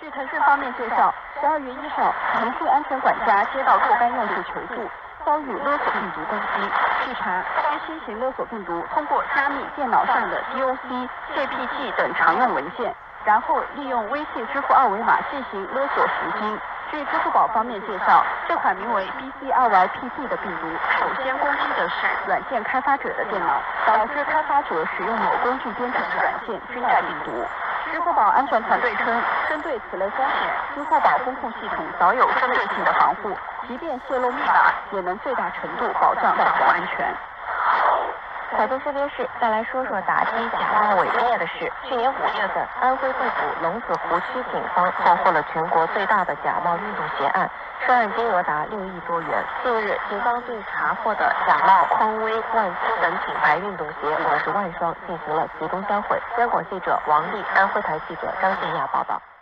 据腾讯方面介绍，12月1号，腾讯安全管家接到若干用户求助，遭遇勒索病毒攻击。据查，该新型勒索病毒通过加密电脑上的 DOC、JPG 等常用文件，然后利用微信支付二维码进行勒索赎金。据支付宝方面介绍，这款名为 BCRYPD 的病毒，首先攻击的是软件开发者的电脑，导致开发者使用某工具编程的软件均带病毒。支付宝安全团队称，针对此类风险，支付宝风控系统早有针对性的防护，即便泄露密码，也能最大程度保障账户安全。 彩头这边是再来说说打击假冒伪劣的事。去年5月份，安徽惠普龙子湖区警方破获了全国最大的假冒运动鞋案，涉案金额达6亿多元。近日，警方对查获的假冒匡威、万斯等品牌运动鞋50万双进行了集中销毁。央广记者王丽，安徽台记者张建亚报道。